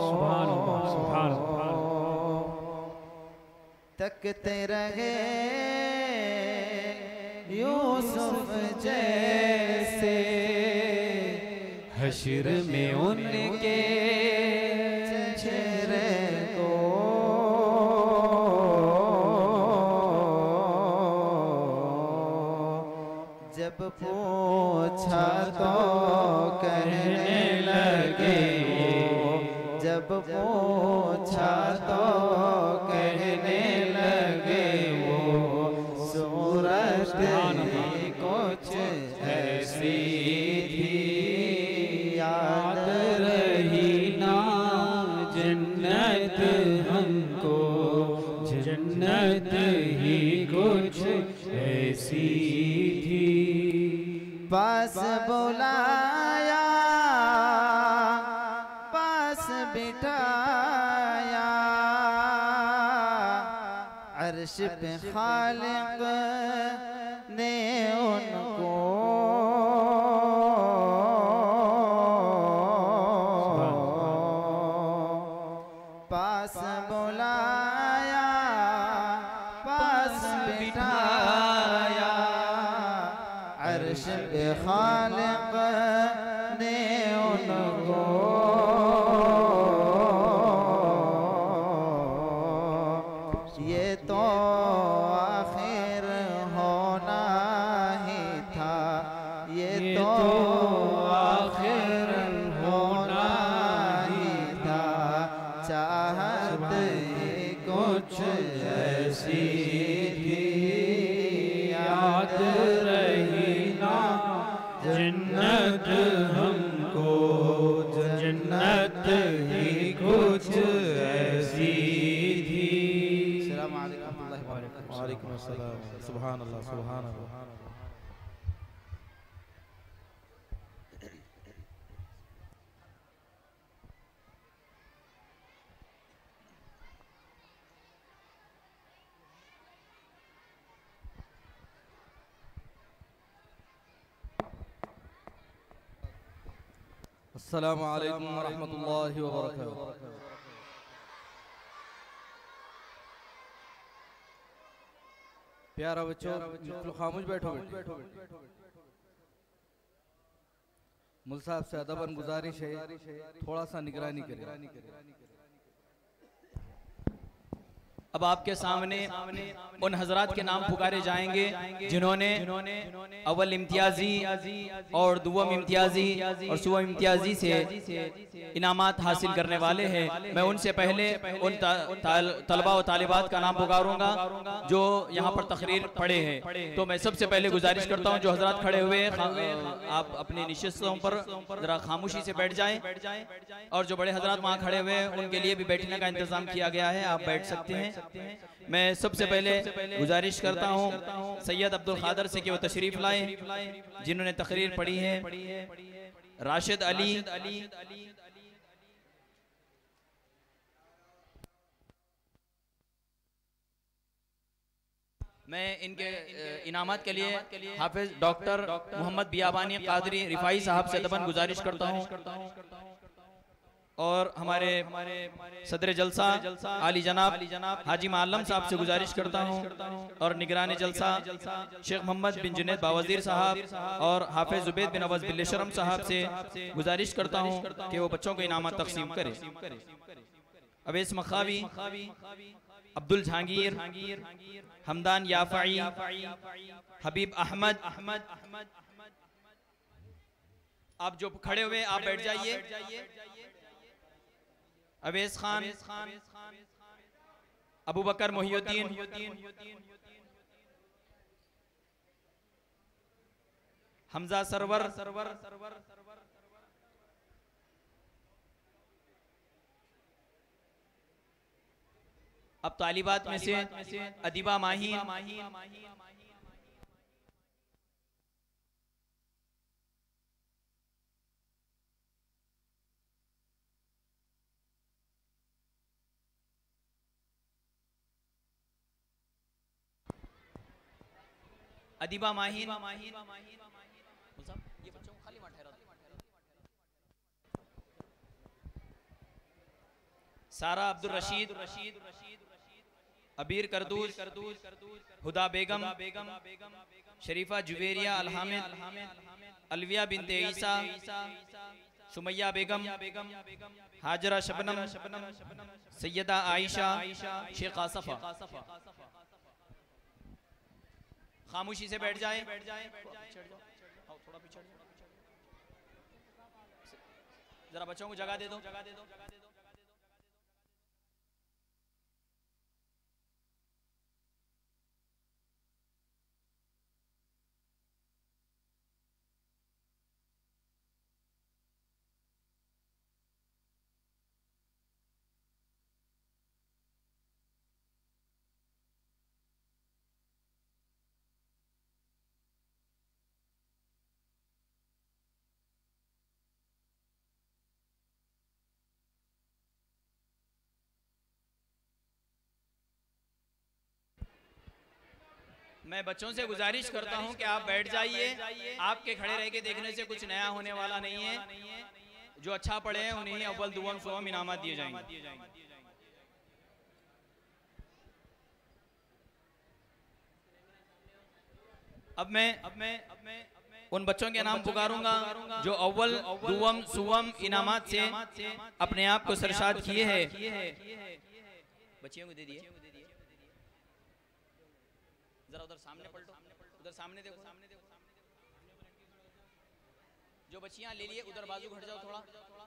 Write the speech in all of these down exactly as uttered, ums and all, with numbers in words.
सुभान अल्लाह, सुभान अल्लाह। तकते रहे यूसुफ जैसे हश्र में उनके चेहरे को, जब पूछा तो कहने लगे वो, जब पूछा तो कहने लगे वो, सूरत ही कुछ ऐसी थी याद रही ना जन्नत हमको, जन्नत ही कुछ ऐसी थी। पास बुलाया, पास बिठाया, अर्श पे खालिक ने उनको पास बुलाया, पास बिठाया, अर्श पे खालिक ने उनको ये तो आखिर होना ही था, ये तो आखिर होना ही था, चाहत ही कुछ ऐसी थी याद रही ना जन्नत हमको, जन्नत ही कुछ ऐसी थी। वालेकुम अस्सलाम। सुभान अल्लाह, सुभान अल्लाह। अस्सलामु अलैकुम व रहमतुल्लाहि व बरकातुहू। प्यारा बच्चों, बिल्कुल खामोश बैठो। मुल साहब से अदबन गुजारिश है, थोड़ा सा निगरानी करें। अब आपके सामने उन हजरात के नाम पुकारे जाएंगे जिन्होंने अव्वल इम्तियाजी और दुवम इम्तियाजी और सुवम इम्तियाजी से इनामात हासिल करने वाले हैं। मैं उनसे पहले उन तलबा और तालिबात का नाम पुकारूंगा जो यहाँ पर तकरीर पढ़े हैं। तो मैं सबसे पहले गुजारिश करता हूँ जो हजरात खड़े हुए आप अपनी निशिस्तों पर जरा खामोशी से बैठ जाएं, और जो बड़े हजरात वहाँ खड़े हुए हैं उनके लिए भी बैठने का इंतजाम किया गया है, आप बैठ सकते हैं। मैं सबसे पहले गुजारिश करता हूँ सैयद अब्दुल खादर से कि वो तशरीफ लाएं जिन्होंने तकरीर पढ़ी है। राशिद अली, मैं इनके इनामत के लिए हाफिज डॉक्टर मोहम्मद बियाबानी कादरी रिफाई साहब से दबन गुजारिश करता हूँ, और हमारे सदर जलसा आली जनाब हाजी मालम साहब से गुजारिश करता हूं, और निगरान जलसा शेख मोहम्मद बिन जुनैद बावजीर साहब और हाफिज जुबैद बिन अवज बिल्लेशरम साहब से गुजारिश करता हूं कि वो बच्चों को इनामत तकसीम करें। अवैस मखावी, अब्दुल जहांगीर, हमदान याफाई, हबीब अहमद, आप जो खड़े हुए आप बैठ जाइए। अवैस खान, अबू बकर मोहिउद्दीन, हमजा सरवर, अब तालिबात में से अदीबा माही, अदीबा माहीन, ये बच्चों को खाली वहाँ ठहरा दो। सारा अब्दुल रशीद, अबीर करदूज, हुदा बेगम, शरीफा जुवेरिया अलहामिद, अलविया बिनते ईसा, सुमैया बेगम, हाजरा शबनम, सैयदा आयशा, शेख आसफा। खामोशी से बैठ जाए, थोड़ा पीछे जरा बच्चों को जगह दे दो, जगह दे दो। मैं बच्चों से गुजारिश करता हूं कि आप बैठ जाइए। आपके खड़े रह के देखने से कुछ नया होने वाला नहीं है। जो अच्छा पढ़े हैं उन्हें अव्वल दुआम सुआम इनामत दिए जाएंगे। अब मैं अब मैं अब मैं उन बच्चों के नाम पुकारूंगा जो अव्वल दुआम सुआम इनामत से अपने आप को सरशाद किए हैं। बच्चियों को दे दिए, जरा उधर सामने पलटो, उधर सामने देखो, सामने देखो। जो बच्चियां ले लिए उधर बाजू हट जाओ थोड़ा।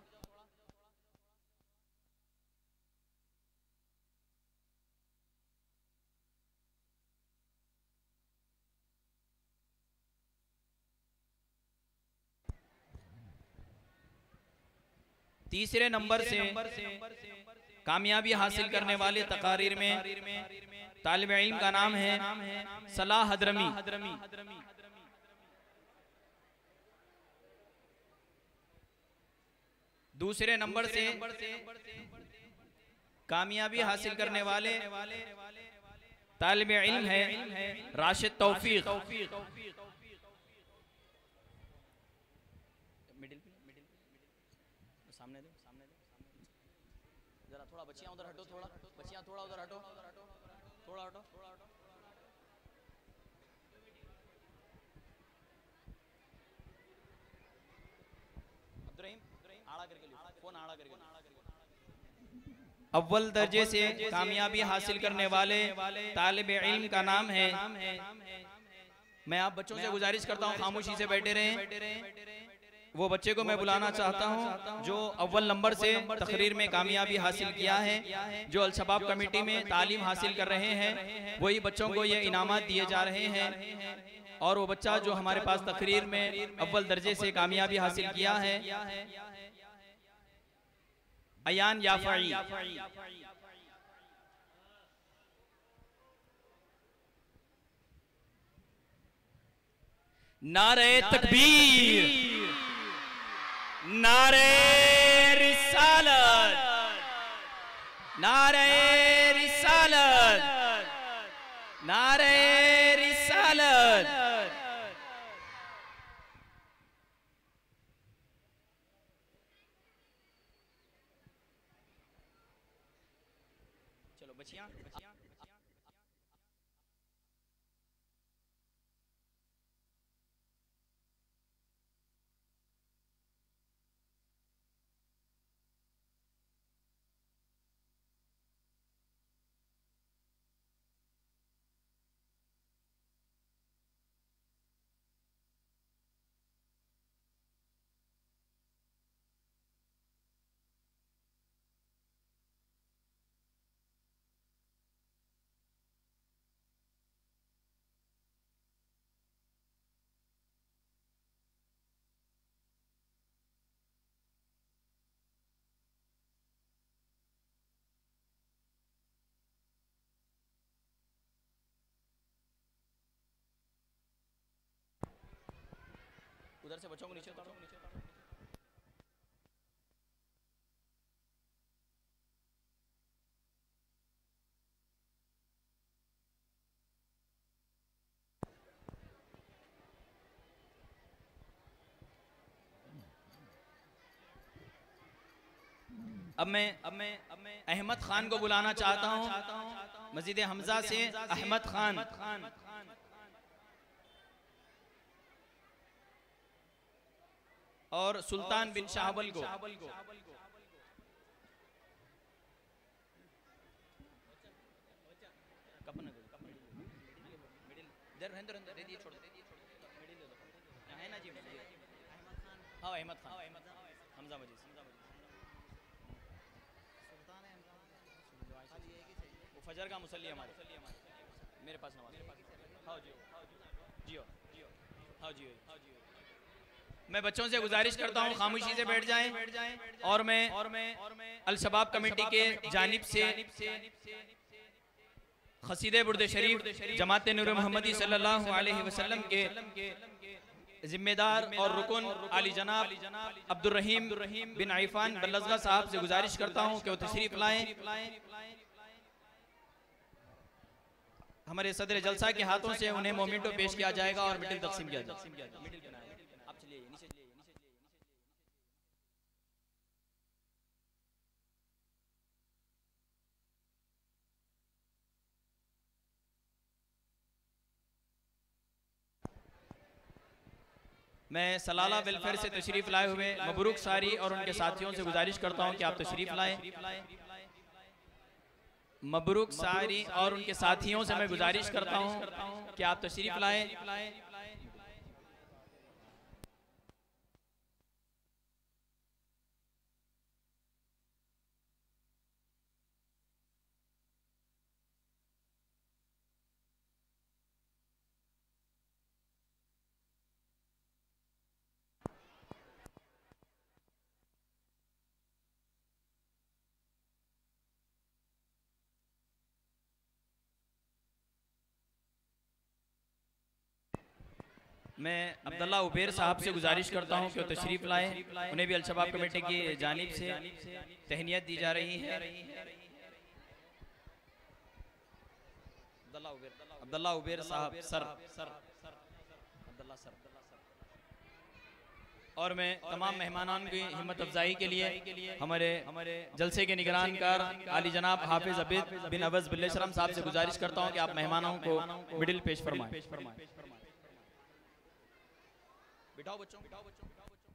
तीसरे नंबर से कामयाबी हासिल करने वाले तकारीर में तालिब इल्म का नाम है सलाह हदरमी। दूसरे नंबर से कामयाबी हासिल करने वाले तालिब इल्म है राशिद तौफीक। मिडिल मिडिल सामने दो, सामने दो, जरा थोड़ा बच्चियां उधर हटो, थोड़ा बच्चियां थोड़ा उधर हटो, थोड़ा हटो, थोड़ा हटो। अब्दुर्रहीम आड़ा करके लो, फोन आड़ा करके लो। अव्वल दर्जे से कामयाबी हासिल करने वाले तालिब इल्म का नाम है। मैं आप बच्चों से गुजारिश करता हूँ खामोशी से बैठे रहें। वो बच्चे को मैं बुलाना चाहता हूं जो अव्वल नंबर से तकरीर में कामयाबी हासिल किया है, जो अल शबाब कमेटी में तालीम हासिल कर रहे हैं। वही बच्चों को ये इनामात दिए जा रहे हैं। और वो बच्चा जो हमारे पास तकरीर में अव्वल दर्जे से कामयाबी हासिल किया है अयान याफई। नारे तकबीर, नारे रिसालत, नारे रिसालत, नारे रिसालत। चलो बच्चियां, बच्चियां उधर से बच्चों को नीचे उतारो, नीचे उतारो। Mm-hmm. अब मैं अब मैं अब मैं अहमद खान को बुलाना चाहता हूँ मस्जिद हमजा से। अहमद खान और सुल्तान बिन शाहबल को। है ना जी हाँ अहमद खान हमजा मजीद वो फजर का मुसल्ली हमारे मेरे पास नमाज। हाँ जी जी हाँ जी हाँ जी। मैं बच्चों से गुजारिश करता हूँ खामोशी से बैठ जाएं और मैं और मैं अल शबाब कमेटी के जानिब से खसीदे बुर्द शरीफ जमात नूर मोहम्मदी सल्लल्लाहु अलैहि वसल्लम के जिम्मेदार और रुकन आली जनाब अब्दुल रहीम बिन आइफान बल्लज़गा साहब से गुजारिश करता हूँ कि वो तशरीफ लाएं। हमारे सदर जलसा के हाथों से उन्हें मोमेंटो पेश किया जाएगा और मिडिल तकसीम किया जाएगा। मैं सलाला वेलफेयर से तशरीफ लाए हुए मबरूक सारी और उनके साथियों से गुजारिश करता हूं कि आप तशरीफ लाएं। मबरूक सारी और उनके साथियों से मैं गुजारिश करता हूं कि आप तशरीफ लाएं। मैं अब्दुल्ला उबेर साहब से गुजारिश करता हूं कि वो तशरीफ लाएं। उन्हें भी अल शबाब कमेटी की जानिब से तहनीयत दी जा रही है। Abdullah Ubair sahab sir Abdullah sir. और मैं तमाम मेहमानान की हिम्मत अफजाई के लिए हमारे हमारे जलसे के निगरान कार आली जनाब हाफिज अबीद बिन अवज बिल्लेशरम साहब से गुजारिश करता हूं कि आप मेहमानों को मिडिल पेश फरमाएं। बिठाओ बच्चों बिठाओ बच्चों बिठाओ बच्चों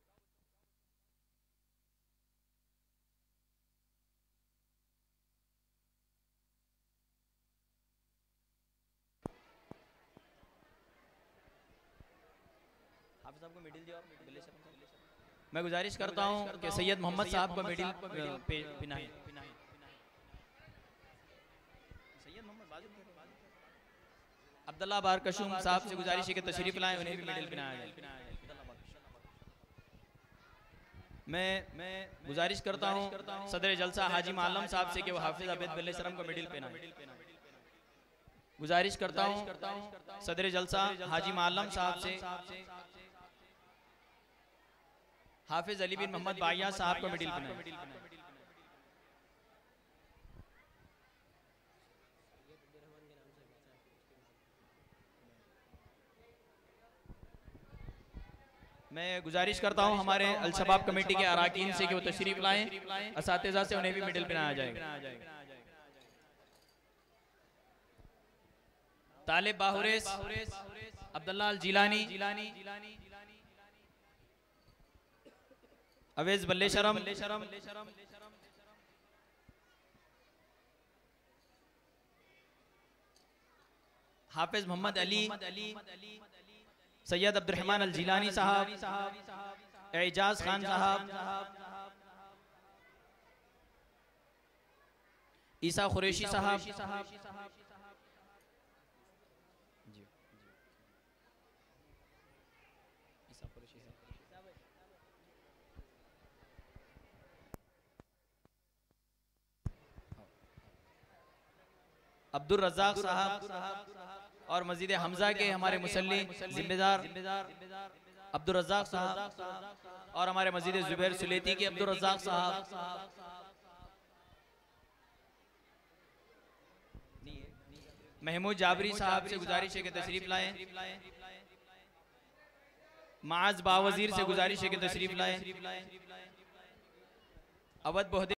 हाफिज साहब को मिडिल दियो। मैं गुजारिश करता हूं कि सैयद मोहम्मद साहब को मिडिल पिनाएं। अब्दुल्ला बार कशूम साहब से गुजारिश है कि तशरीफ लाएं, उन्हें भी मेडल पहनाया जाए। मैं मैं गुजारिश करता हूं सदर जलसा हाजी मालम साहब से कि वो हाफिज अबीद बिल्लेशरम को मेडल पहनाएं। गुजारिश करता हूं सदर जलसा हाजी मालम साहब से हाफिज अली बिन मोहम्मद बाइया साहब को मेडल पहनाएं। मैं गुजारिश करता हूं हमारे अल शबाब कमेटी के अराकीन से कि वो तशरीफ लाएं। असातिज़ा से उन्हें भी मेडल पहनाया जाएगा। तालिब बाहुरेस अब्दुल्ला अल जिलानी अवेज बल्लेशरम हाफिज मोहम्मद अली सैयद अब्दुर्रहमान अल जिलानी साहब एजाज खान साहब ईसा खुरैशी साहब अब्दुल रज़ाक साहब और मस्जिद हमजा के हमारे मुसल्ली जिम्मेदार अब्दुल रज़ाक साहब और हमारे मस्जिद जुबैर सुलेती के अब्दुल रज़ाक साहब महमूद जाबरी साहब से गुजारिश है कि तशरीफ लाएं। माज बावजीर से गुजारिश है कि तशरीफ लाएं। अवध बहुदेव